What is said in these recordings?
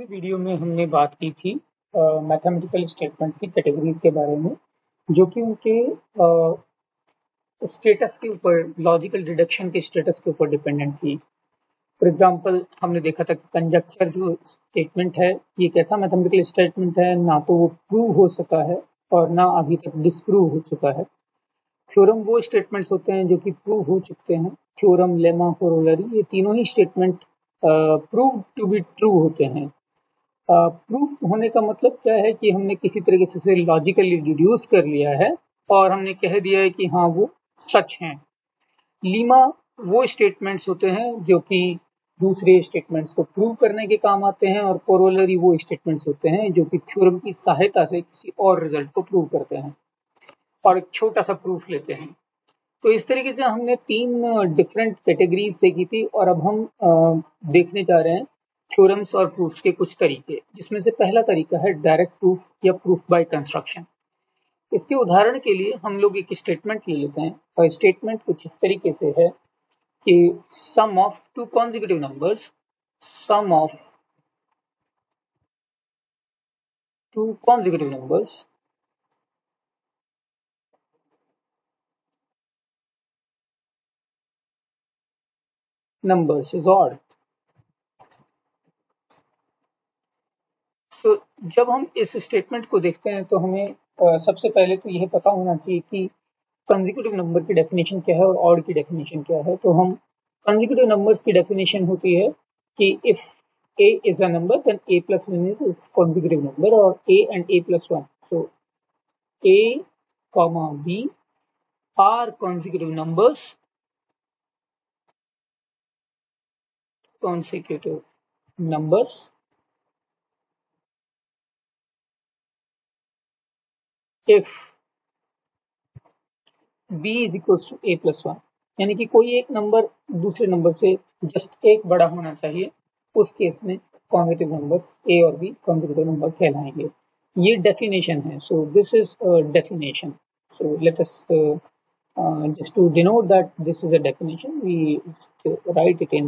पिछले वीडियो में हमने बात की थी मैथमेटिकल स्टेटमेंट्स की कैटेगरीज के बारे में, जो कि उनके स्टेटस के ऊपर, लॉजिकल डिडक्शन के स्टेटस के ऊपर डिपेंडेंट थी। फॉर एग्जांपल, हमने देखा था कि कंजक्चर जो स्टेटमेंट है, ये एक ऐसा मैथमेटिकल स्टेटमेंट है, ना तो वो प्रूव हो सका है और ना अभी तक डिस्प्रूव हो चुका है। थ्योरम वो स्टेटमेंट्स होते हैं जो कि प्रूव हो चुके हैं। थ्योरम, लेमा, कोरोलरी, ये तीनों ही statement prove to be true होते हैं। प्रूफ होने का मतलब क्या है कि हमने किसी तरीके से उसे लॉजिकली डिड्यूस कर लिया है और हमने कह दिया है कि हाँ, वो सच हैं। लीमा वो स्टेटमेंट्स होते हैं जो कि दूसरे स्टेटमेंट्स को प्रूव करने के काम आते हैं, और कोरोलरी वो स्टेटमेंट्स होते हैं जो कि थ्योरम की सहायता से किसी और रिजल्ट को प्रूव करते हैं और एक छोटा सा प्रूफ लेते हैं। तो इस तरीके से हमने 3 डिफरेंट कैटेगरीज देखी थी, और अब हम देखने जा रहे हैं थ्योरम्स और प्रूफ्स के कुछ तरीके, जिसमें से पहला तरीका है डायरेक्ट प्रूफ या प्रूफ बाय कंस्ट्रक्शन। इसके उदाहरण के लिए हम लोग एक स्टेटमेंट ले लेते हैं, और स्टेटमेंट कुछ इस तरीके से है कि sum of two consecutive numbers, sum of two consecutive numbers is odd. तो जब हम इस स्टेटमेंट को देखते हैं तो हमें सबसे पहले तो यह पता होना चाहिए कि कंसेक्यूटिव नंबर की डेफिनेशन क्या है और ऑड की डेफिनेशन क्या है। तो हम कंसेक्यूटिव नंबर्स की डेफिनेशन होती है कि if a is a number then a plus 1 is its consecutive number, और a and a plus 1, so a comma b are consecutive numbers if b is equals to a plus 1, यानी कि कोई एक number दूसरे number से just एक बड़ा होना चाहिए, उस केस में कॉन्जिक्यूटिव नंबर्स a और b कॉन्जिक्यूटिव नंबर कहलाएंगे। ये डेफिनेशन है। So this is definition. So let us just to denote that this is a definition, we write it in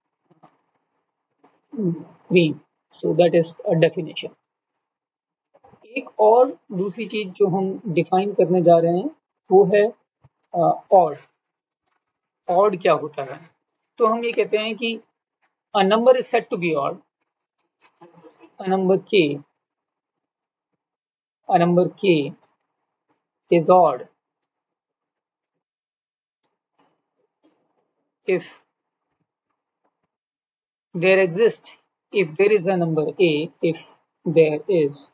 green. So that is a definition. एक और दूसरी चीज जो हम डिफाइन करने जा रहे हैं वो है ऑड। ऑड क्या होता है? तो हम ये कहते हैं कि a number is said to be odd, a number k is odd if there exists, if there is a number a, if there is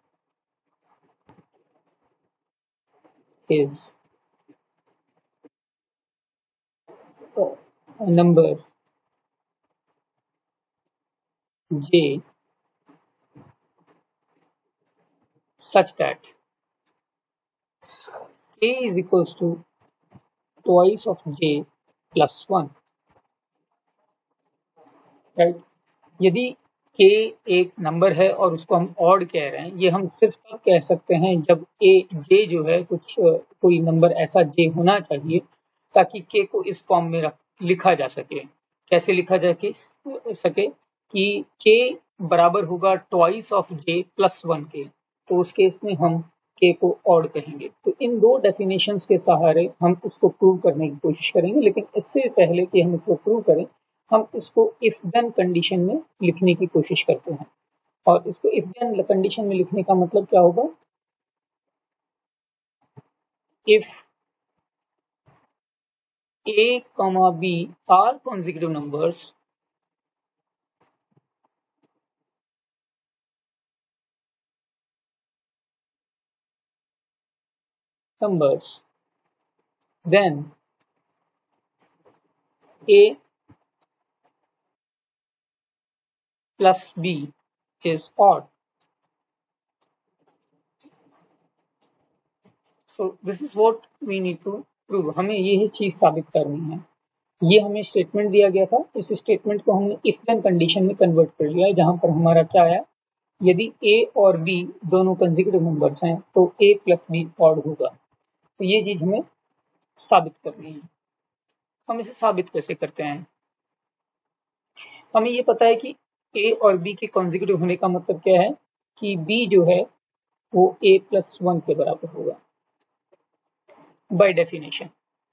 a number j such that k is equals to twice of j plus 1, right. यदि k एक number है और उसको हम odd कह रहे हैं, ये हम सिर्फ तब कह सकते हैं जब j जो है कोई नंबर ऐसा j होना चाहिए ताकि k को इस फॉर्म में लिखा जा सके। कैसे लिखा जा सके कि k बराबर होगा ट्वाइस ऑफ j प्लस 1 के, तो उस केस में हम k को ऑड कहेंगे। तो इन दो डेफिनेशंस के सहारे हम इसको प्रूव करने की कोशिश करेंगे, लेकिन इससे पहले कि हम इसको प्रूव करें, हम इसको इफ देन कंडीशन में लिखने की कोशिश करते हैं। और इसको इफ देन कंडीशन में लिखने का मतलब क्या होगा? If a, b are consecutive numbers, then a plus b is odd. So this is what we need to prove. हमें यही चीज साबित करनी है। ये हमें स्टेटमेंट दिया गया था, इस स्टेटमेंट को हमने इफ देन कंडीशन में कन्वर्ट कर लिया है, जहां पर हमारा क्या आया, यदि a और b दोनों कंसेक्यूटिव नंबर्स हैं तो a प्लस b ऑड होगा। तो ये चीज हमें साबित करनी है। हम इसे साबित कैसे करते हैं? हमें ये पता है कि ए और बी के कॉन्जिक्यूटिव होने का मतलब क्या है कि बी जो है वो a+1 के बराबर होगा बाय डेफिनेशन।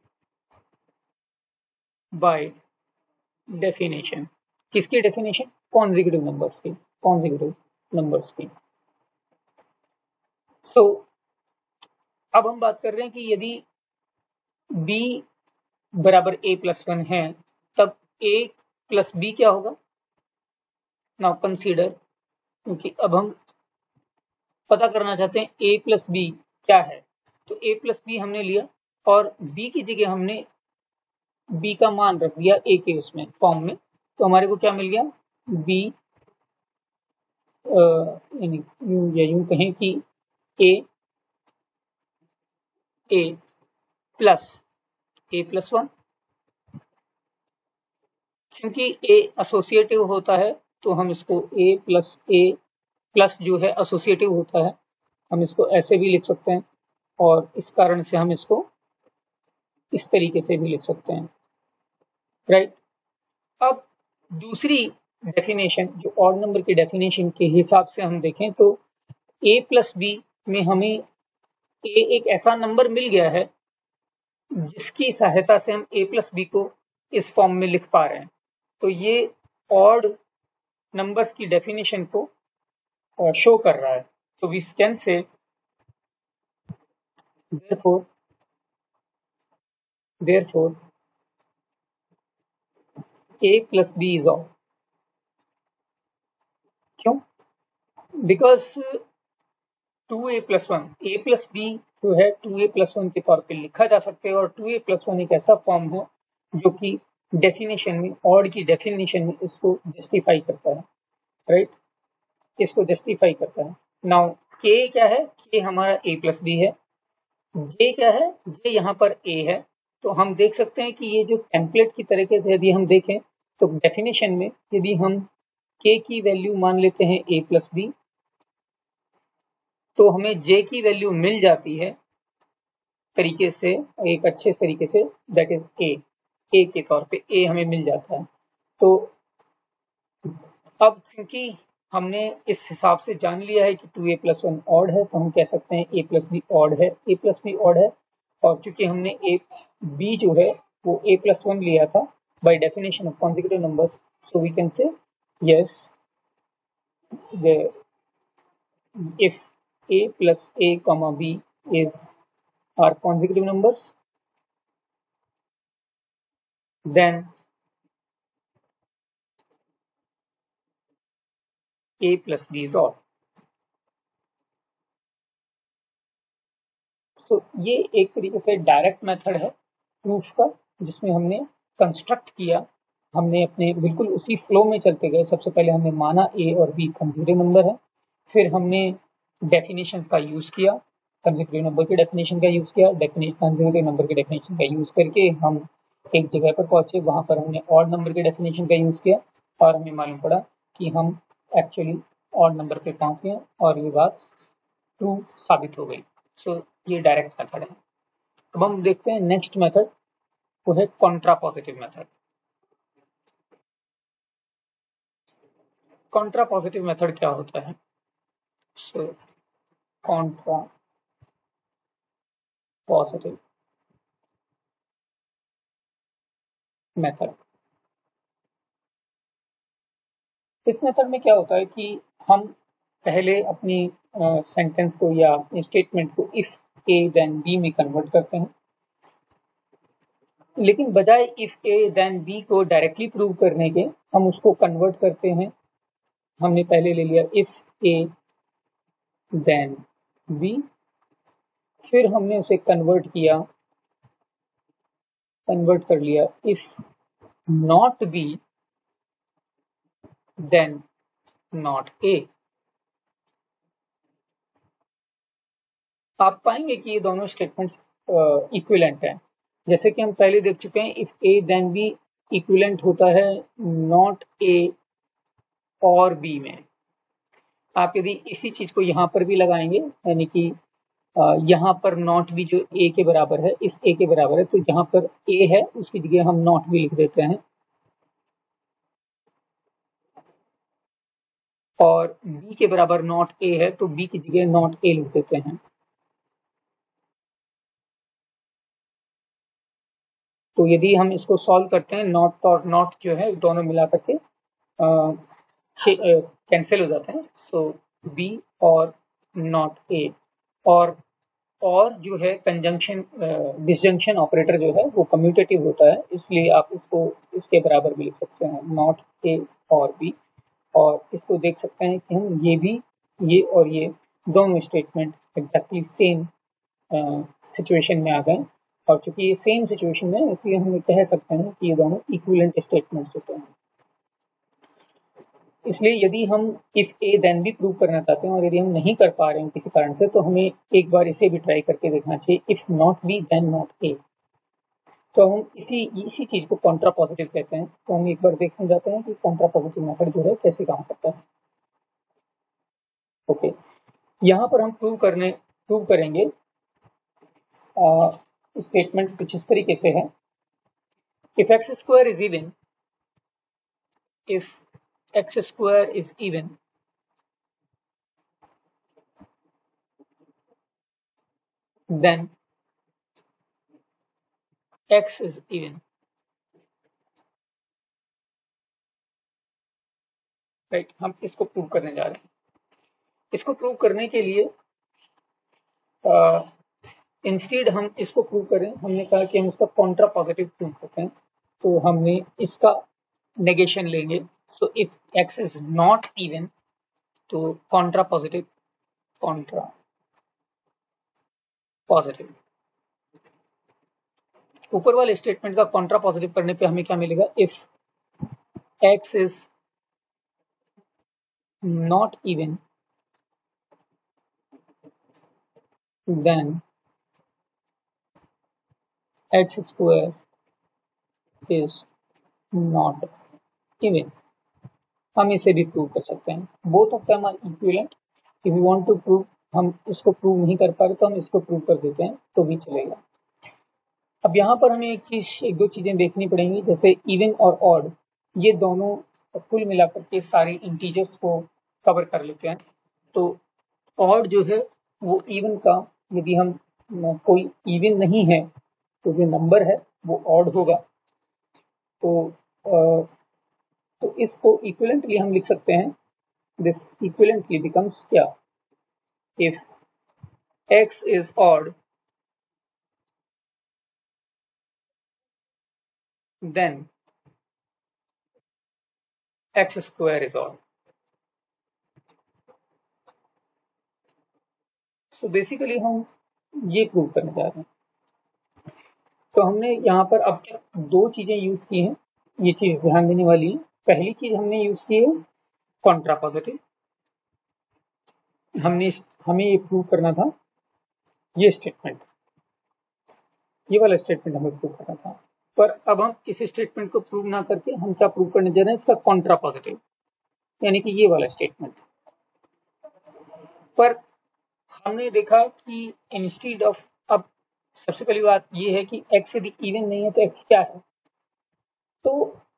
बाय डेफिनेशन किसकी डेफिनेशन? कॉन्जिक्यूटिव नंबर्स की। तो अब हम बात कर रहे हैं कि यदि b बराबर a+1 है तब a प्लस बी क्या होगा? नाउ कंसीडर, क्योंकि अब हम पता करना चाहते हैं a प्लस बी क्या है, तो a प्लस बी हमने लिया और b की जगह हमने b का मान रख दिया a के उसमें फॉर्म में, तो हमारे को क्या मिल गया? b यानी यूं कहें कि a प्लस 1, क्योंकि a एसोसिएटिव होता है तो हम इसको a प्लस जो है एसोसिएटिव होता है, हम इसको ऐसे भी लिख सकते हैं और इस कारण से हम इसको इस तरीके से भी लिख सकते हैं, राइट। अब दूसरी डेफिनेशन जो ऑड नंबर की डेफिनेशन के हिसाब से हम देखें तो a प्लस बी में हमें a एक ऐसा नंबर मिल गया है जिसकी सहायता से हम a प्लस बी को इस फॉर्म में लिख पा रहे हैं, तो ये ऑड नंबर्स की डेफिनेशन को शो कर रहा है। तो we can say therefore a plus b is odd। क्यों? Because 2a+1 a plus b जो है 2a+1 के तौर पे लिखा जा सकता है और 2a+1 एक ऐसा फॉर्म है जो कि डेफिनेशन में, ऑड की डेफिनेशन में इसको जस्टिफाई करता है, राइट, इसको जस्टिफाई करता है। नाउ k क्या है? k हमारा a प्लस बी है। j क्या है? j यहाँ पर a है। तो हम देख सकते हैं कि ये जो टेम्पलेट की तरीके से यदि हम देखें तो डेफिनेशन में यदि हम k की वैल्यू मान लेते हैं a प्लस बी तो हमें j की वैल्यू मिल जाती है तरीके से, एक अच्छे तरीके से, दैट इज a के तौर पे a हमें मिल जाता है। तो अब क्योंकि हमने इस हिसाब से जान लिया है कि 2a+1 ऑड है तो हम कह सकते हैं a प्लस बी ऑड है, a प्लस बी ऑड है। और चूंकि हमने b जो है वो a+1 लिया था by definition of consecutive numbers, so we can say yes if a plus a comma b is are consecutive numbers, then a plus b is odd। तो ये एक तरीके से डायरेक्ट मेथड है प्रूफ का, जिसमें हमने कंस्ट्रक्ट किया, हमने अपने बिल्कुल उसी फ्लो में चलते गए। सबसे पहले हमने माना a और b कंसेक्यूटिव नंबर है, फिर हमने डेफिनेशंस का यूज किया, कंसेक्यूटिव नंबर की डेफिनेशन का यूज किया, कंसेक्यूटिव नंबर की डेफिनेशन का यूज करके हम एक जगह पर पहुंचे, वहां पर हमने ऑड नंबर की डेफिनेशन का यूज किया और हमें मालूम पड़ा कि हम एक्चुअली ऑड नंबर पे पहुंचे हैं और ये बात ट्रू साबित हो गई। सो ये डायरेक्ट मेथड है। अब हम देखते हैं नेक्स्ट मेथड, वो है कॉन्ट्रापॉजिटिव मेथड। कॉन्ट्रापॉजिटिव मेथड क्या होता है? सो कॉन्ट्रापॉजिटिव मेथड, इस मेथड में क्या होता है कि हम पहले अपनी सेंटेंस को या स्टेटमेंट को इफ ए देन बी में कन्वर्ट करते हैं, लेकिन बजाय इफ ए देन बी को डायरेक्टली प्रूव करने के हम उसको कन्वर्ट करते हैं। हमने पहले ले लिया इफ ए देन बी, फिर हमने उसे कन्वर्ट कर लिया if not B then not A. आप पाएंगे कि ये दोनों स्टेटमेंट्स इक्विवेलेंट हैं। जैसे कि हम पहले देख चुके हैं, if A then B equivalent होता है नॉट ए और बी में। आप यदि इसी चीज को यहाँ पर भी लगाएंगे, यानी कि यहाँ पर नॉट बी जो ए के बराबर है, इस ए के बराबर है, तो जहां पर ए है उसकी जगह हम नॉट बी लिख देते हैं। और b के बराबर नॉट a है तो b की जगह नॉट a लिख देते हैं। तो यदि हम इसको सॉल्व करते हैं, नॉट और नॉट जो है दोनों मिला करके कैंसिल हो जाते हैं, तो b और नॉट a, और जो है कंजंक्शन डिसजंक्शन ऑपरेटर जो है वो कम्यूटेटिव होता है, इसलिए आप इसको इसके बराबर भी लिख सकते हैं, नॉट a और b। और इसको देख सकते हैं कि हम ये और ये दोनों स्टेटमेंट एग्जैक्टली सेम सिचुएशन में आ गए, और चूंकि ये सेम सिचुएशन में है इसलिए हम कह सकते हैं कि ये दोनों इक्विवेलेंट स्टेटमेंट्स होते हैं। इसलिए यदि हम if A then B prove करना चाहते हैं और यदि हम नहीं कर पा रहे हैं किसी कारण से, तो हमें एक बार इसे भी ट्राई करके देखना चाहिए, if not B then not A. तो हम इसी चीज को कॉन्ट्रा पॉजिटिव कहते हैं। तो हम एक बार देखने जाते हैं कि कॉन्ट्रा पॉजिटिव मेथड जो है कैसे काम करता है। ओके, यहाँ पर हम प्रूव करेंगे स्टेटमेंट कुछ इस तरीके से है, if x square is even, if x square is even, then x is even, right. हम इसको प्रूव करने जा रहे हैं। इसको प्रूव करने के लिए इंस्टेड हम इसको प्रूव करें, हमने कहा कि हम इसका कॉन्ट्रा पॉजिटिव प्रूव करते हैं, तो हमने इसका नेगेशन लेंगे। So if x is not even, तो कॉन्ट्रा पॉजिटिव ऊपर वाले स्टेटमेंट का कॉन्ट्रा पॉजिटिव करने पे हमें क्या मिलेगा, if x is not even then x square is not even। हम इसे भी प्रूव कर सकते हैं, both of them are equivalent. If you want to prove, हम इसको प्रूव नहीं कर पा रहे तो हम इसको प्रूव कर देते हैं तो भी चलेगा। अब यहाँ पर हमें एक दो चीजें देखनी पड़ेंगी, जैसे इवन और ऑड, ये दोनों कुल मिलाकर के सारे इंटीजर्स को कवर कर लेते हैं। तो ऑड जो है वो इवन का, यदि हम कोई इवन नहीं है तो जो नंबर है वो ऑड होगा। तो इसको इक्विवेलेंटली हम लिख सकते हैं, दिस इक्विवेलेंटली बिकम्स क्या, if x is odd then x square is odd. So basically हम ये प्रूव करने जा रहे हैं। तो हमने यहाँ पर अब तक दो चीजें यूज की हैं, ये चीज ध्यान देने वाली है। पहली चीज हमने यूज की है कॉन्ट्रा पॉजिटिव, हमें ये प्रूव करना था, ये स्टेटमेंट, ये वाला स्टेटमेंट हमें प्रूव करना था। पर अब हम इस स्टेटमेंट को प्रूव ना करके हम क्या प्रूव करने जा रहे हैं, इसका कॉन्ट्रा पॉजिटिव, यानी कि ये वाला स्टेटमेंट। पर हमने देखा कि इंस्टेड ऑफ, अब सबसे पहली बात ये है कि x यदि इवन नहीं है तो x क्या है। तो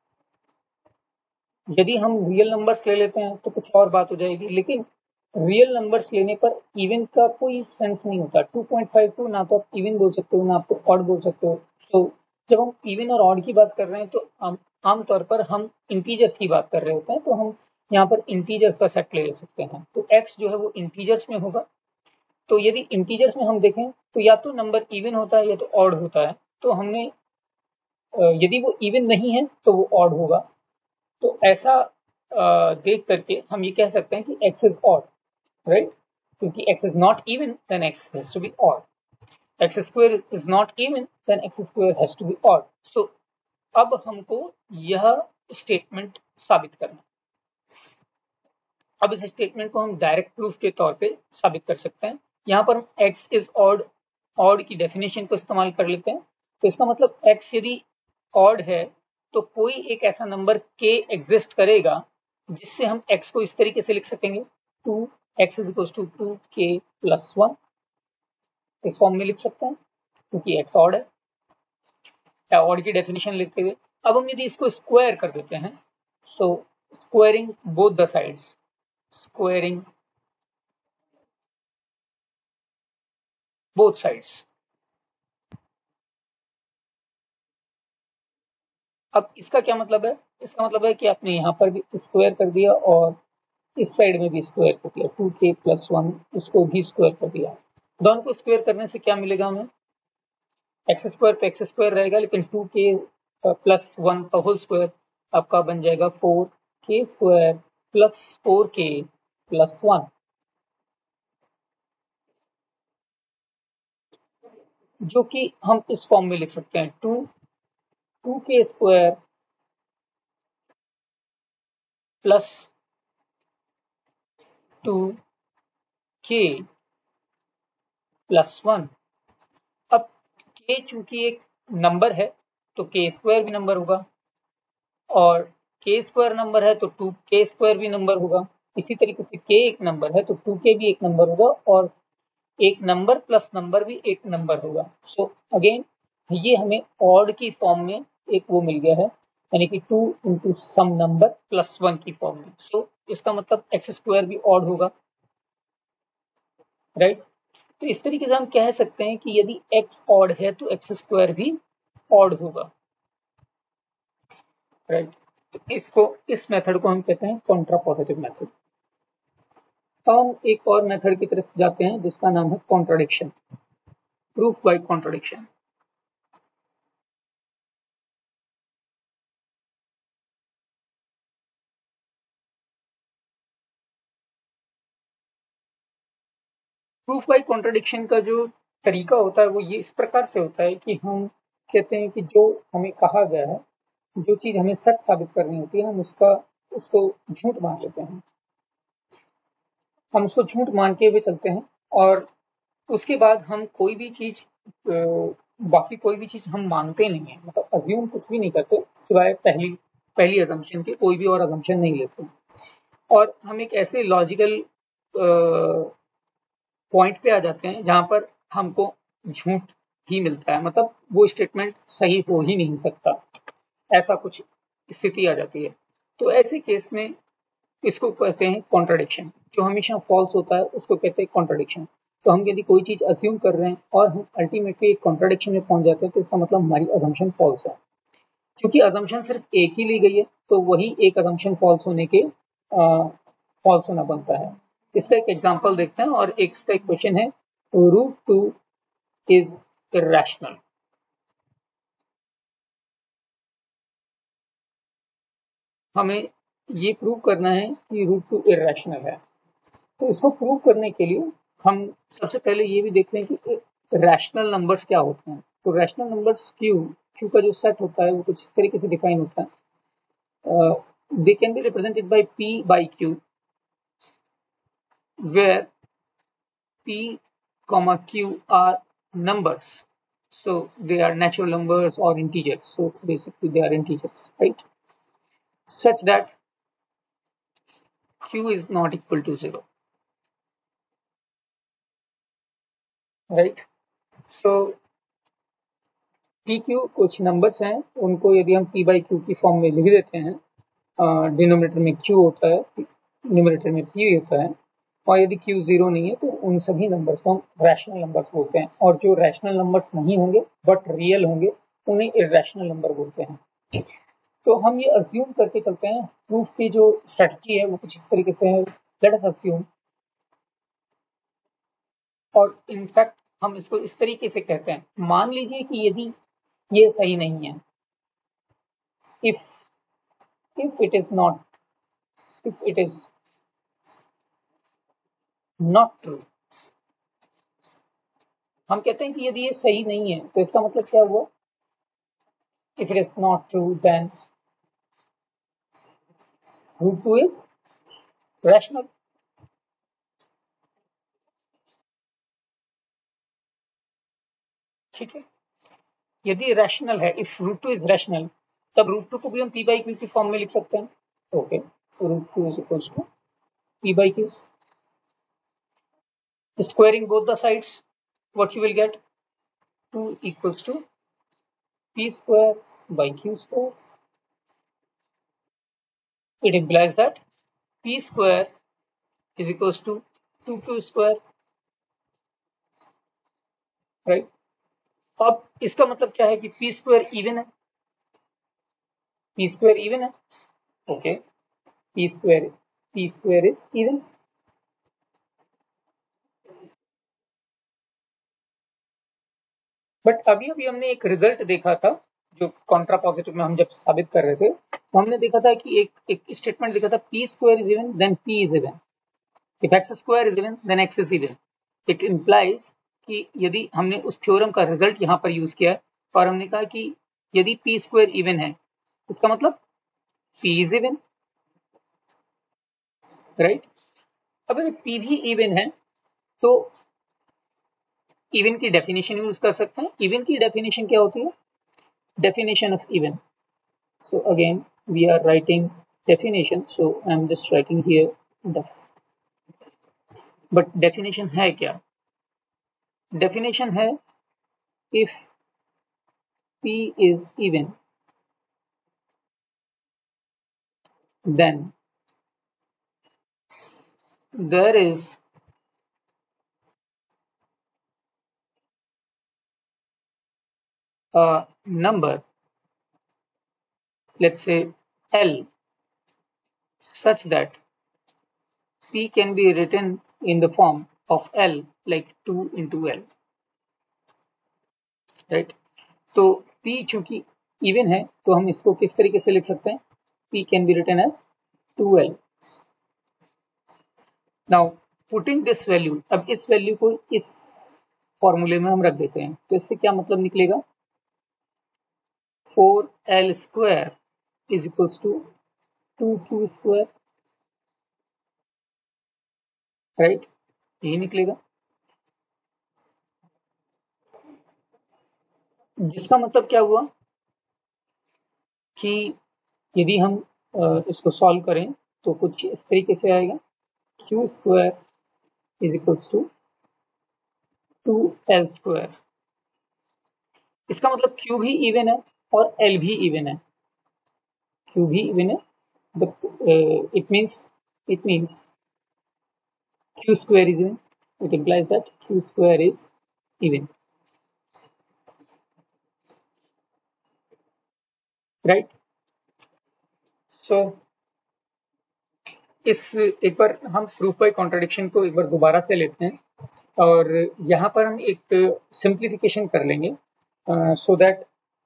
यदि हम रियल नंबर्स ले लेते हैं तो कुछ और बात हो जाएगी, लेकिन रियल नंबर्स लेने पर इवन का कोई सेंस नहीं होता। 2.52 ना तो आप इवन बोल सकते हो ना आप ऑड बोल सकते हो। तो जब हम इवन और ऑड की बात कर रहे हैं तो आमतौर पर हम इंटीजर्स की बात कर रहे होते हैं, तो हम यहाँ पर इंटीजर्स का सेट ले सकते हैं। तो x जो है वो इंटीजर्स में होगा। तो यदि इंटीजर्स में हम देखें तो या तो नंबर इवन होता है या तो ऑड होता है। तो हमने यदि वो इवन नहीं है तो वो ऑड होगा। तो ऐसा देख करके हम ये कह सकते हैं कि x इज ऑड, राइट, क्योंकि x is not even then x has to be odd, x square is not even then x square has to be odd. So अब हमको यह स्टेटमेंट साबित करना है। अब इस स्टेटमेंट को हम डायरेक्ट प्रूफ के तौर पे साबित कर सकते हैं। यहाँ पर हम x इज ऑड की डेफिनेशन को इस्तेमाल कर लेते हैं। तो इसका मतलब x यदि ऑड है तो कोई एक ऐसा नंबर k एग्जिस्ट करेगा जिससे हम x को इस तरीके से लिख सकेंगे, 2x is equal to 2k plus 1, इस फॉर्म में लिख सकते हैं क्योंकि x ऑड है, ऑड की डेफिनेशन लिखते हुए। अब हम यदि इसको स्क्वायर कर देते हैं, so squaring both the sides, squaring both sides. अब इसका क्या मतलब है? इसका मतलब है कि आपने यहाँ पर भी स्क्वायर कर दिया और इस साइड में भी स्क्वायर कर दिया, 2k प्लस 1 इसको भी स्क्वायर कर दिया। दोनों को स्क्वायर करने से क्या मिलेगा हमें? एक्स स्क्वायर पे एक्स स्क्वायर रहेगा, लेकिन 2k प्लस 1 का होल स्क्वायर आपका बन जाएगा 4k square plus 4k plus 1, जो कि हम इस फॉर्म में लिख सकते हैं 2k square plus 2k plus 1। अब k चूंकि एक नंबर है तो k स्क्वायर भी नंबर होगा, और k स्क्वायर नंबर है तो 2k स्क्वायर भी नंबर होगा। इसी तरीके से k एक नंबर है तो 2k भी एक नंबर होगा, और एक नंबर प्लस नंबर भी एक नंबर होगा। सो अगेन ये हमें ऑड की फॉर्म में एक वो मिल गया है, यानी कि 2 इंटू सम नंबर प्लस 1 की फॉर्म में। सो इसका मतलब एक्स स्क्वायर भी ऑड होगा, राइट। तो इस तरीके से हम कह सकते हैं कि यदि x ऑड है तो एक्स स्क्वायर भी ऑड होगा, राइट। तो इस मेथड को हम कहते हैं कॉन्ट्रापोजिटिव मेथड। अब हम एक और मेथड की तरफ जाते हैं जिसका नाम है contradiction, proof by contradiction. Proof by contradiction का जो तरीका होता है वो ये इस प्रकार से होता है कि हम कहते हैं कि जो हमें कहा गया है, जो चीज हमें सच साबित करनी होती है, हम उसको झूठ मान लेते हैं। हम उसको झूठ मान के हुए चलते हैं, और उसके बाद हम कोई भी चीज बाकी कोई भी चीज हम मानते नहीं है, मतलब अज्यूम कुछ भी नहीं करते सिवाय पहली अजम्पशन के, कोई भी और अजम्पशन नहीं लेते। और हम एक ऐसे लॉजिकल पॉइंट पे आ जाते हैं जहां पर हमको झूठ ही मिलता है, मतलब वो स्टेटमेंट सही हो ही नहीं सकता, ऐसा कुछ स्थिति आ जाती है। तो ऐसे केस में इसको कहते हैं कॉन्ट्राडिक्शन। जो हमेशा फॉल्स होता है उसको कहते हैं कॉन्ट्राडिक्शन। तो हम यदि कोई चीज अज्यूम कर रहे हैं और हम अल्टीमेटली एक कॉन्ट्राडिक्शन में पहुंच जाते हैं, तो इसका मतलब हमारी अजम्पशन फॉल्स है। क्योंकि अजम्पशन सिर्फ एक ही ली गई है, तो वही एक अजम्पशन फॉल्स होने के फॉल्स होना बनता है। इसका एक एग्जांपल देखते हैं, और एक इसका एक क्वेश्चन है, रूट 2 इज इरेशनल। हमें ये प्रूव करना है कि रूट 2 इरेशनल है। तो इसको प्रूव करने के लिए हम सबसे पहले ये भी देख लें कि रैशनल नंबर्स क्या होते हैं। तो रैशनल नंबर्स क्यू का जो सेट होता है वो कुछ इस तरीके से डिफाइन होता है। They can be represented by p by q, where p comma q are numbers, so they are natural numbers or integers, so basically they are integers, right, such that q is not equal to 0, right. So pq कुछ numbers हैं, उनको यदि हम p by q की form में लिख देते हैं, डिनोमिनेटर में q होता है, न्यूमरेटर में p होता है, और यदि q 0 नहीं है तो उन सभी नंबर्स को हम रैशनल नंबर्स बोलते हैं। और जो रैशनल नंबर्स नहीं होंगे बट रियल होंगे उन्हें इरेशनल नंबर बोलते हैं। तो हम ये अज्यूम करके चलते हैं, प्रूफ की जो स्ट्रेटजी है वो कुछ इस तरीके से है, लेट अस अज्यूम, और इनफैक्ट हम इसको इस तरीके से कहते हैं, मान लीजिए कि यदि ये सही नहीं है, if it is not, if it is not true, हम कहते हैं कि यदि ये सही नहीं है तो इसका मतलब क्या हुआ, if it is not true then root 2 is rational। ठीक है, यदि रैशनल है, इफ रूट 2 इज रैशनल, तब रूट 2 को भी हम p by q की फॉर्म में लिख सकते हैं। Okay, root 2 is equals to p by q, squaring both the sides, what you will get, 2 equals to p square by q square. It implies that p square is equals to 2q square, right. अब इसका मतलब क्या है कि p square even है, p square even है, okay, p square is even. But अभी अभी हमने एक रिजल्ट देखा था, जो कॉन्ट्रा पॉजिटिव में हम जब साबित कर रहे थे, तो हमने देखा था कि एक स्टेटमेंट देखा था, p square is even then p is even, if x square is even then x is even. It implies कि यदि हमने उस थ्योरम का रिजल्ट यहाँ पर यूज किया और हमने कहा कि यदि पी स्क्वायर इवन है, इसका मतलब पी इज इवन, राइट। अब अगर पी भी इवन है तो इवन की डेफिनेशन यूज कर सकते हैं। इवन की डेफिनेशन क्या होती है? Definition of even, so again we are writing definition, so I am just writing here def, but definition है क्या? definition है if p is even then there is a number, let's say L, such that p can be written in the form of L like 2 into L, right। तो p चूंकि even है तो हम इसको किस तरीके से लिख सकते हैं? p can be written as 2L। Now putting this value, अब इस वैल्यू को इस फॉर्मूले में हम रख देते हैं, तो इससे क्या मतलब निकलेगा? 4L square is equals to 2Q square, right, यही निकलेगा। जिसका मतलब क्या हुआ कि यदि हम इसको सॉल्व करें तो कुछ इस तरीके से आएगा, Q square is equals to 2L square. इसका मतलब Q भी इवन है और L भी इवन है, Q भी इवन है, but it means Q square is even. It implies that Q square is even, right? So इस एक बार हम प्रूफ बाय कॉन्ट्राडिक्शन को एक बार दोबारा से लेते हैं और यहाँ पर हम एक सिंप्लीफिकेशन कर लेंगे सो दैट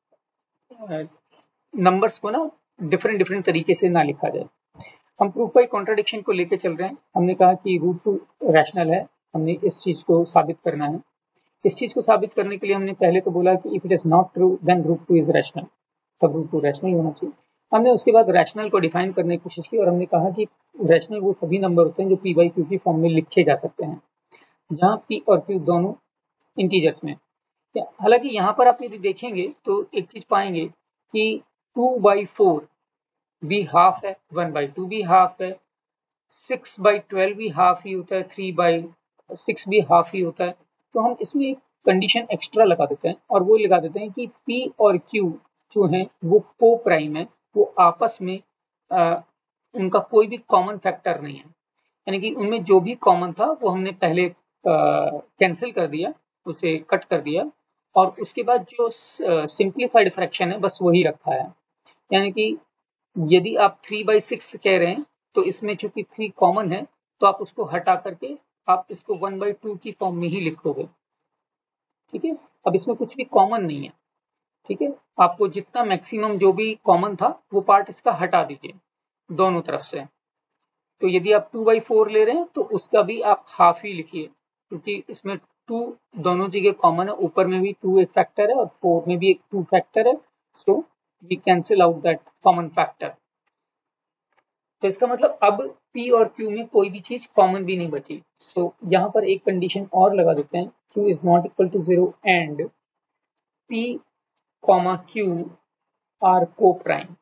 नंबर्स को ना डिफरेंट तरीके से ना लिखा जाए। हम प्रूफ बाय कॉन्ट्राडिक्शन को लेके चल रहे हैं। हमने कहा कि रूट टू रैशनल है, हमने इस चीज को साबित करना है। इस चीज को साबित करने के लिए हमने पहले तो बोला कि if it is not true then root two is rational, तब रूट टू रैशनल होना चाहिए। हमने उसके बाद रैशनल को डिफाइन करने की कोशिश की और हमने कहा कि रैशनल वो सभी नंबर होते हैं जो पी बाई क्यू की फॉर्म में लिखे जा सकते हैं, जहां पी और क्यू दोनों इंटीजर्स में। हालांकि यहाँ पर आप यदि देखेंगे तो एक चीज पाएंगे कि 2/4 भी हाफ है, 1/2 भी हाफ है, 6/12 भी हाफ ही होता है, 3/6 भी हाफ ही होता है। तो हम इसमें एक कंडीशन एक्स्ट्रा लगा देते हैं और वो लगा देते हैं कि P और Q जो हैं वो को प्राइम है, वो आपस में उनका कोई भी कॉमन फैक्टर नहीं है, यानी कि उनमें जो भी कॉमन था वो हमने पहले कैंसिल कर दिया, उसे कट कर दिया और उसके बाद जो सिंप्लीफाइड फ्रैक्शन है बस वही रखा है। यानी कि यदि आप 3/6 कह रहे हैं तो इसमें चूंकि 3 कॉमन है तो आप उसको हटा करके आप इसको 1/2 की फॉर्म में ही लिखोगे, ठीक है। अब इसमें कुछ भी कॉमन नहीं है, ठीक है। आपको जितना मैक्सिमम जो भी कॉमन था वो पार्ट इसका हटा दीजिए दोनों तरफ से। तो यदि आप 2/4 ले रहे हैं तो उसका भी आप हाफ ही लिखिए, क्योंकि इसमें 2 दोनों जगह कॉमन है, ऊपर में भी 2 एक फैक्टर है और 4 में भी एक 2 फैक्टर है, so we cancel out that common factor. तो इसका मतलब अब P और Q में कोई भी चीज कॉमन भी नहीं बची। सो यहाँ पर एक कंडीशन और लगा देते हैं, Q is not equal to 0 and P, Q are coprime,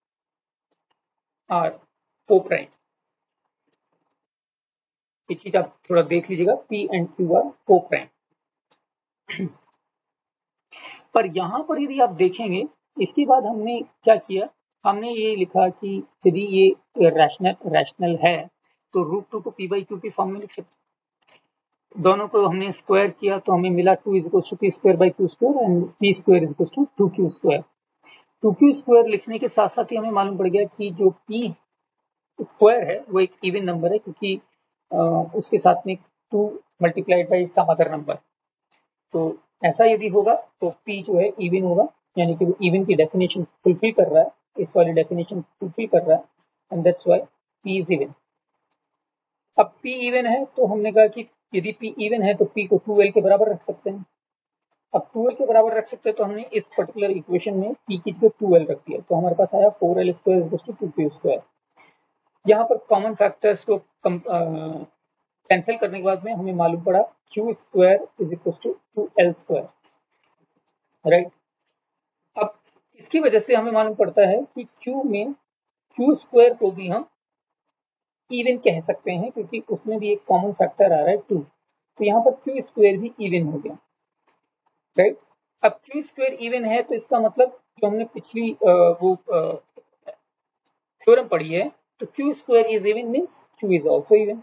ये चीज आप थोड़ा देख लीजिएगा, P and Q are coprime. पर यहाँ पर यदि आप देखेंगे इसके बाद हमने क्या किया, हमने ये लिखा कि यदि ये रैशनल है तो √2 को p बाई क्यू की फॉर्म में लिख सकते। दोनों को हमने स्क्वायर किया तो हमें मिला 2 is equal to p square by q square and p square is equal to 2q square. 2q square लिखने के साथ साथ ही हमें मालूम पड़ गया कि जो p स्क्वायर है वो एक इवन नंबर है, क्योंकि उसके साथ में 2 multiplied by some other number. तो ऐसा यदि होगा तो p जो है इवन होगा, यानी कि वो इवन की डेफिनेशन फुलफिल कर रहा है, इस वाली डेफिनेशन फुलफिल कर रहा है, and that's why p is even. अब p इवन है तो हमने कहा कि यदि p इवन है तो p को 2l के बराबर रख सकते हैं। अब 2l के बराबर रख सकते हैं तो हमने इस पर्टिकुलर इक्वेशन में p की जगह 2l रख दिया, तो हमारे पास आया 4l square is equal to 2q square. यहाँ पर कॉमन फैक्टर्स को कैंसिल करने के बाद में हमें मालूम पड़ा q square is equal to 2l square, right. अब इसकी वजह से हमें मालूम पड़ता है कि q में q स्क्वायर को भी हम इवन कह सकते हैं, क्योंकि उसमें भी एक कॉमन फैक्टर आ रहा है 2, तो यहाँ पर q स्क्वायर भी इवन हो गया, राइट। अब q स्क्वायर इवन है तो इसका मतलब जो हमने पिछली वो थ्योरम पढ़ी है, तो q square is even means q is also even.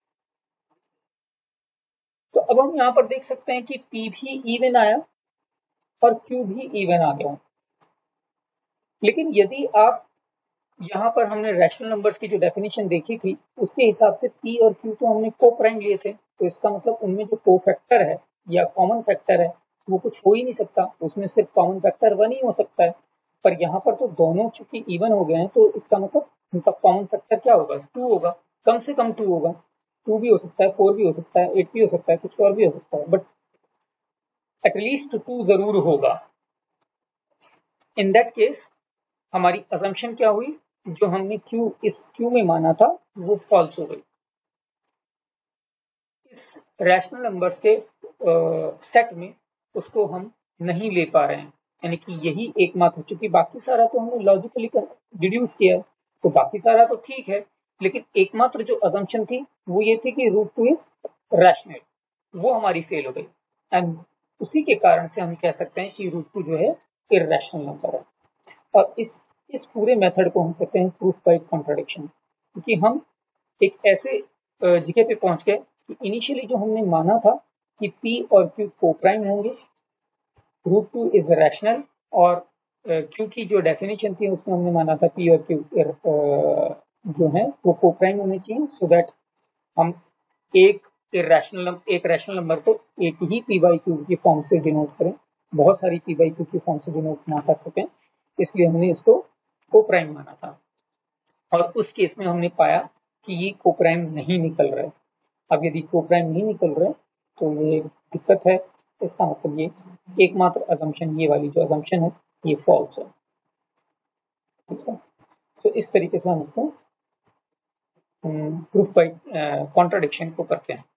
तो अब हम यहाँ पर देख सकते हैं कि p भी इवन आया और q भी इवन आ गया। लेकिन यदि आप यहाँ पर हमने रैशनल नंबर्स की जो डेफिनेशन देखी थी उसके हिसाब से p और q तो हमने को प्राइम लिए थे, तो इसका मतलब उनमें जो को फैक्टर है या कॉमन फैक्टर है वो कुछ हो ही नहीं सकता, उसमें सिर्फ कॉमन फैक्टर 1 ही हो सकता है। पर यहाँ पर तो दोनों चूंकि इवन हो गए हैं तो इसका मतलब उनका कॉमन फैक्टर क्या होगा, 2 होगा, कम से कम 2 होगा। 2 भी हो सकता है, 4 भी हो सकता है, 8 भी हो सकता है, कुछ और भी हो सकता है, बट एटलीस्ट 2 जरूर होगा। इन दैट केस हमारी असम्पशन क्या हुई, जो हमने q इस q में माना था वो फॉल्स हो गई। इस रैशनल नंबर्स के सेट में उसको हम नहीं ले पा रहे हैं, यानी कि यही एकमात्र, चूंकि बाकी सारा तो हमने लॉजिकली डिड्यूस किया है तो बाकी सारा तो ठीक है, लेकिन एकमात्र जो असम्पशन थी वो ये थी कि √2 इज रैशनल, वो हमारी फेल हो गई, एंड उसी के कारण से हम कह सकते हैं कि √2 जो है इर्रेशनल नंबर है। और इस पूरे मेथड को हम कहते हैं प्रूफ बाय कॉन्ट्राडिक्शन, क्योंकि हम एक ऐसे जगह पे पहुंच गए कि इनिशियली जो हमने माना था कि p और q को प्राइम होंगे, √2 इज रैशनल, और q की जो डेफिनेशन थी उसमें हमने माना था p और q जो है वो को प्राइम होने चाहिए, सो दैट हम एक रैशनल नंबर को एक ही p बाई क्यू की फॉर्म से डिनोट करें, बहुत सारी p बाई क्यू की फॉर्म से डिनोट ना कर सकें, इसलिए हमने इसको को प्राइम माना था। और उस केस में हमने पाया कि ये को प्राइम नहीं निकल रहे। अब यदि को प्राइम नहीं निकल रहे तो ये दिक्कत है, इसका मतलब ये एकमात्र असम्पशन, ये वाली जो असम्पशन है ये फॉल्स है, ठीक है। तो इस तरीके से हम इसको प्रूफ बाय कॉन्ट्राडिक्शन को करते हैं।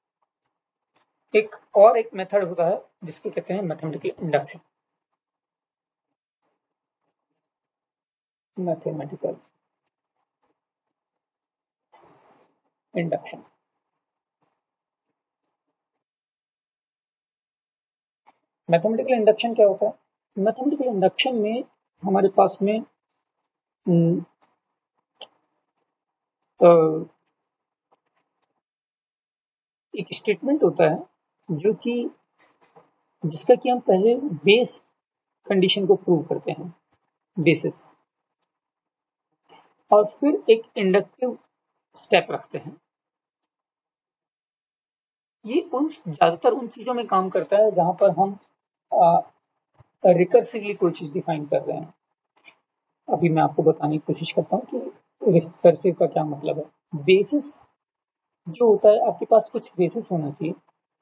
एक मेथड होता है जिसको कहते हैं mathematical induction. Mathematical induction, mathematical induction क्या होता है? मैथमेटिकल इंडक्शन में हमारे पास में एक स्टेटमेंट होता है जो कि जिसका कि हम पहले बेस कंडीशन को प्रूव करते हैं, बेसिस, और फिर एक इंडक्टिव स्टेप रखते हैं। ये ज्यादातर उन चीजों में काम करता है जहां पर हम रिकर्सिवली कोई चीज डिफाइन कर रहे हैं। अभी मैं आपको बताने की कोशिश करता हूँ कि रिकर्सिव का क्या मतलब है। बेसिस जो होता है, आपके पास कुछ बेसिस होना चाहिए,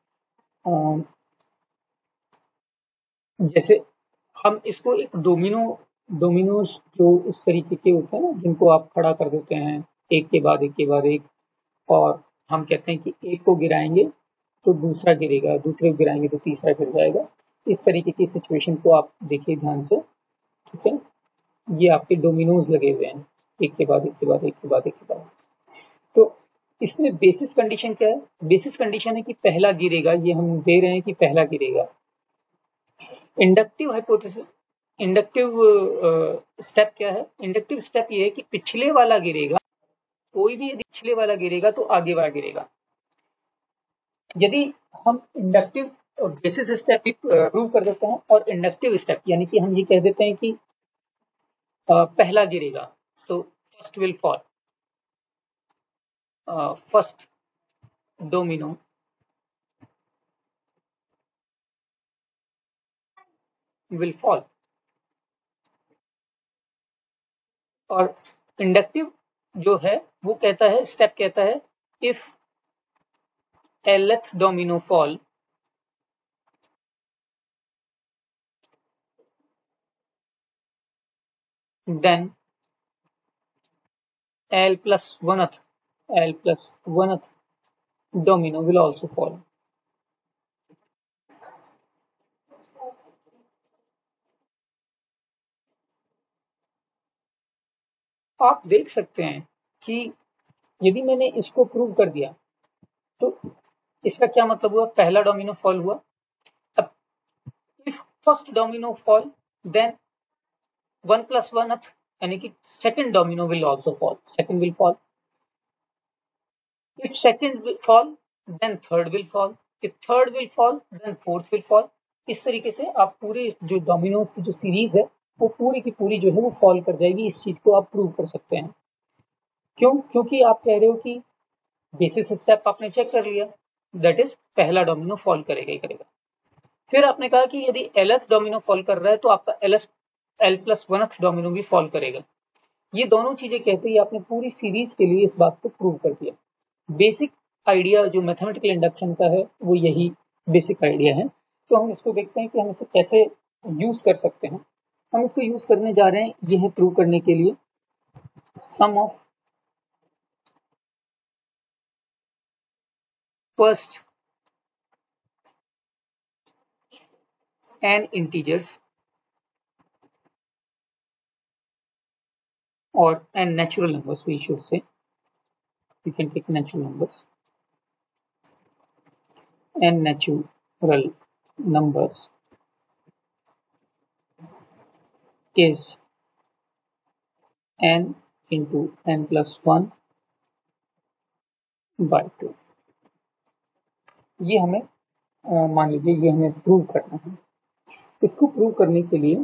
जैसे हम इसको एक डोमिनोज जो उस तरीके के होते हैं ना, जिनको आप खड़ा कर देते हैं एक के बाद एक के बाद एक, और हम कहते हैं कि एक को गिराएंगे तो दूसरा गिरेगा, दूसरे को गिराएंगे तो तीसरा गिर जाएगा। इस तरीके की सिचुएशन को आप देखिए ध्यान से, ठीक है। ये आपके डोमिनोज लगे हुए हैं, एक के बाद एक के बाद एक के बाद एक के बाद। तो इसमें बेसिस कंडीशन क्या है? बेसिस कंडीशन है कि पहला गिरेगा, ये हम दे रहे हैं कि पहला गिरेगा। इंडक्टिव हाइपोथेसिस, इंडक्टिव स्टेप क्या है? इंडक्टिव स्टेप ये है कि पिछले वाला गिरेगा कोई भी यदि पिछले वाला गिरेगा तो आगे वाला गिरेगा। यदि हम इंडक्टिव बेसिस स्टेप भी प्रूव कर देते हैं और इंडक्टिव स्टेप यानी कि हम ये कह देते हैं कि पहला गिरेगा तो first will fall, first domino will fall. और इंडक्टिव जो है वो कहता है, स्टेप कहता है if lth domino fall then l plus one domino will also fall। आप देख सकते हैं कि यदि मैंने इसको प्रूव कर दिया तो इसका क्या मतलब हुआ, पहला डोमिनो फॉल हुआ। अब if first domino fall then 1 plus 1 यानी कि second domino will also fall, second will fall. If second will fall then third will fall, if third will fall then fourth will fall. इस तरीके से आप पूरे जो डोमिनोज की जो सीरीज है वो पूरी की पूरी जो है वो फॉल कर जाएगी। इस चीज को आप प्रूव कर सकते हैं। क्यों? क्योंकि आप कह रहे हो कि बेसिस स्टेप आपने चेक कर लिया, दैट इज पहला डोमिनो फॉल करेगा ही करेगा। फिर आपने कहा कि यदि lth डोमिनो फॉल कर रहा है तो आपका l plus 1th डोमिनो भी फॉल करेगा। ये दोनों चीजें कहते ही आपने पूरी सीरीज के लिए इस बात को प्रूव कर दिया। बेसिक आइडिया जो मैथमेटिकल इंडक्शन का है वो यही बेसिक आइडिया है। तो हम इसको देखते हैं कि हम इसे कैसे यूज कर सकते हैं। हम इसको यूज करने जा रहे हैं, यह है प्रूव करने के लिए sum of first n integers or n natural numbers, we should say, you can take natural numbers, n natural numbers is n into n plus 1 by 2। ये हमें मान लीजिए ये हमें प्रूव करना है। इसको प्रूव करने के लिए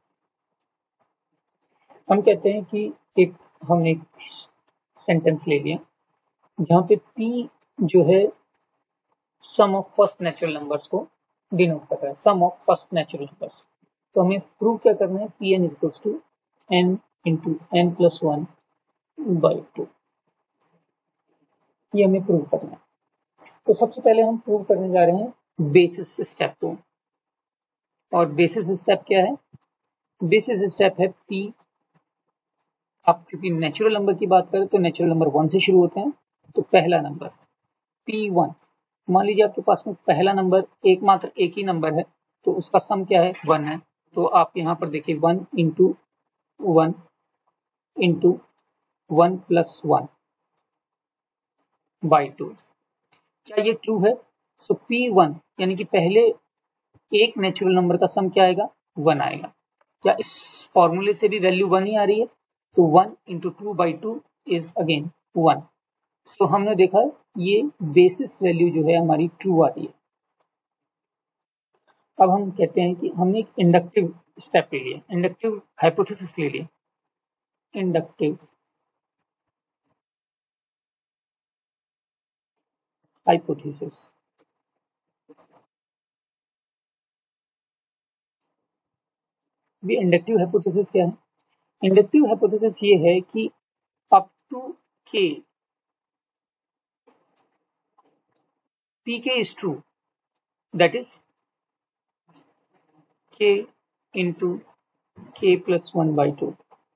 हम कहते हैं कि हमने एक सेंटेंस ले लिया जहां पे p जो है sum of first natural numbers को डिनोट कर रहा है, sum of first natural numbers. तो हमें प्रूव क्या करना है, p n equals to n into n plus 1 by 2। ये हमें प्रूव करना है। तो सबसे पहले हम प्रूव करने जा रहे हैं बेसिस स्टेप को। और बेसिस स्टेप क्या है? बेसिस स्टेप है p। आप चूंकि नेचुरल नंबर की बात करें तो नेचुरल नंबर 1 से शुरू होते हैं। तो पहला नंबर p1, मान लीजिए आपके पास में पहला नंबर एकमात्र एक ही नंबर है तो उसका सम क्या है, 1 है। तो आप यहाँ पर देखिए 1 इंटू 1 इंटू 1 प्लस 1 बाई 2। क्या ये ट्रू है? सो p1 यानी कि पहले एक नेचुरल नंबर का सम क्या आएगा, 1 आएगा। क्या इस फॉर्मूले से भी वैल्यू 1 ही आ रही है? तो 1 इंटू 2 बाई 2 इज अगेन 1। तो हमने देखा ये बेसिस वैल्यू जो है हमारी ट्रू आ रही है। अब हम कहते हैं कि हमने एक इंडक्टिव स्टेप ले लिया, इंडक्टिव हाइपोथेसिस ले लिया। इंडक्टिव हाइपोथेसिस, ये इंडक्टिव हाइपोथेसिस क्या है? इंडक्टिव हाइपोथेसिस ये है कि up to k pk is true, that is k into k plus 1 by 2।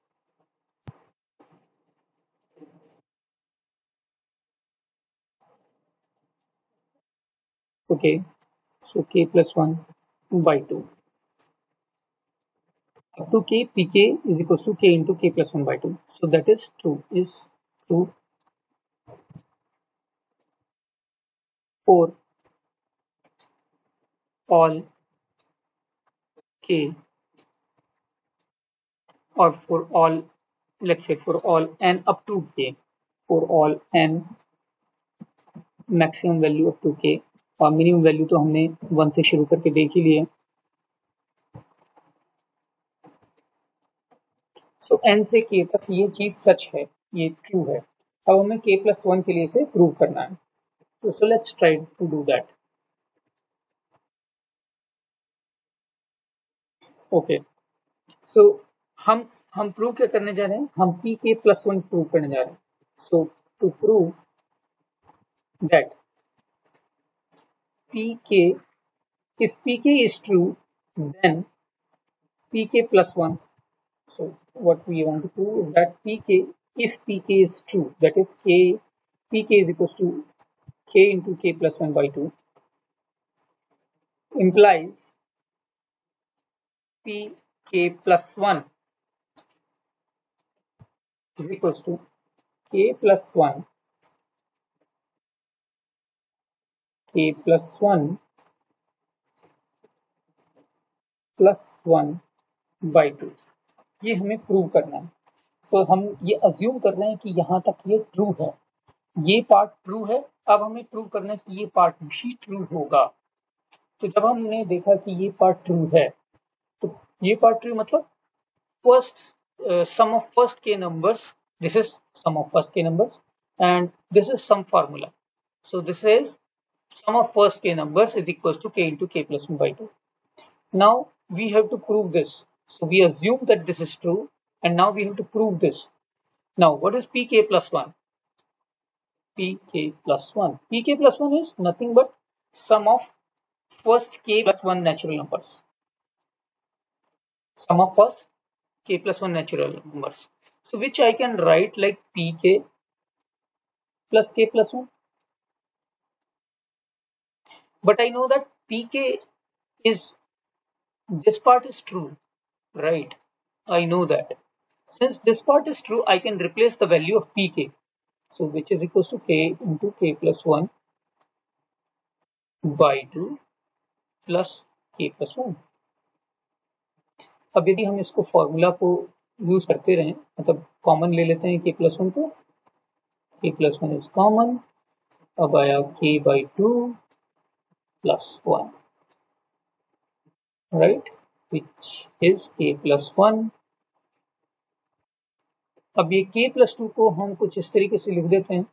okay, so k plus 1 by 2 up to k pk is equals to k into k plus 1 by 2, so that is true for all k, or for all, let's say for all n up to k, for all n maximum value up to k, और minimum value तो हमने 1 से शुरू करके देख ही लिए। सो n से k तक ये चीज सच है, ये ट्रू है। अब हमें k+1 के लिए इसे प्रूव करना है, तो so let's try to do that. Okay, so हम प्रूव क्या करने जा रहे हैं, हम pk+1 प्रूव करने जा रहे हैं। So to prove that pk, if pk is true, then pk+1, so what we want to prove is that pk, if pk is true, that is pk is equals to k into k+1 by 2, implies pk+1 is equals to k+1 plus 1 by 2, ये हमें prove करना है। सो हम ये assume कर रहे हैं कि यहाँ तक ये ट्रू है, ये पार्ट ट्रू है। अब हमें प्रूव करना है कि ये पार्ट भी ट्रू होगा। तो जब हमने देखा कि ये पार्ट ट्रू है, तो ये पार्ट ट्रू मतलब first sum of first k numbers, this is sum of first k numbers and this is some formula. So this is sum of first k numbers is equals to k into k+1 by 2. Now we have to prove this. So we assume that this is true and now we have to prove this. Now what is pk+1? pk+1, pk+1 is nothing but sum of first k+1 natural numbers, sum of first k+1 natural numbers. So which I can write like pk plus k+1. But I know that pk is, this part is true, right? I know that. Since this part is true, I can replace the value of pk. So which is equals to k into k+1 by 2 plus k+1. अब यदि हम इसको formula को use करते रहें, मतलब common ले लेते हैं k+1 को, k+1 इज कॉमन, अब आया k by 2 plus 1, right, which is k+1. अब ये k+2 को हम कुछ इस तरीके से लिख देते हैं,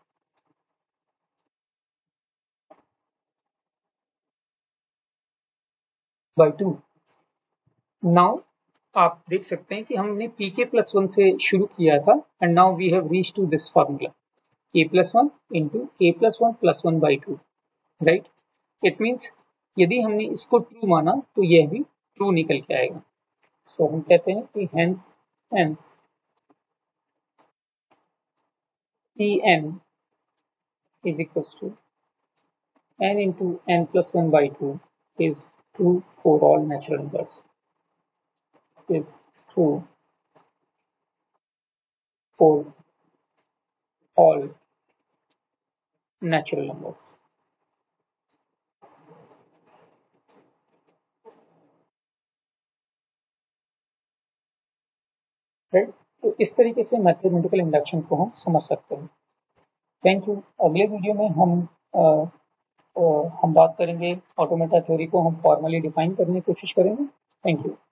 by 2. नाउ आप देख सकते हैं कि हमने pk+1 से शुरू किया था and now we have reach to this formula k+1 into k+1 plus 1 by 2, right. It means यदि हमने इसको ट्रू माना तो यह भी ट्रू निकल के आएगा। सो हम कहते हैं कि hence pn is equals to n into n plus 1 by 2 is true for all natural numbers, is true for all natural numbers, right. तो इस तरीके से मैथमेटिकल इंडक्शन को हम समझ सकते हैं। Thank you. अगले वीडियो में हम बात करेंगे ऑटोमेटा थ्योरी को हम फॉर्मली डिफाइन करने की कोशिश करेंगे। Thank you.